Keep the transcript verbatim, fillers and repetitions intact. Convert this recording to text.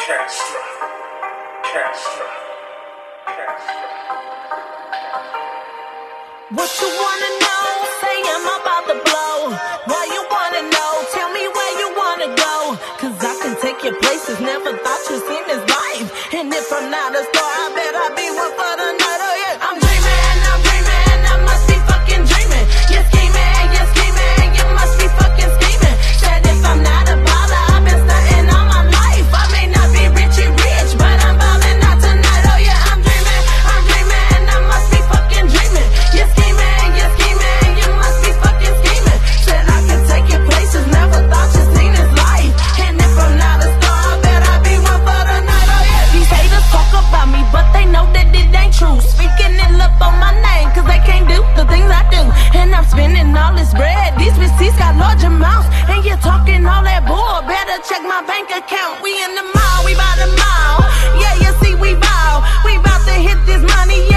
Castro, Castro, Castro. What you wanna know? Say I'm about to blow. Why you wanna know? Tell me where you wanna go. Cause I can take you places never thought you'd seen this life. And if I'm not a star, I bet I'll be one for the night. Oh yeah, I'm dreaming, I'm dreaming, I must be fucking dreaming. You're scheming, you're scheming, you must be fucking scheming. Said if I'm not a baller, I've been stunting all my life. I may not be richy rich, but I'm ballin' out tonight. Oh yeah, I'm dreaming, I'm dreaming, I must be fucking dreaming. You're scheming, you're scheming, you must be fucking scheming. Said I can take you places never thought you'd seen this life. And if I'm not a star, I bet I'll be one for the night. Oh yeah, these haters talk about me, but they know that it ain't true. Speaking it up on my name, cause they can't do the things I do. And I'm spending all this bread, these receipts got large amounts. And you're talking all that bull, better check my bank account. We in the mall, we by the mall. Yeah, you see we bow, we bout to hit this money, yeah.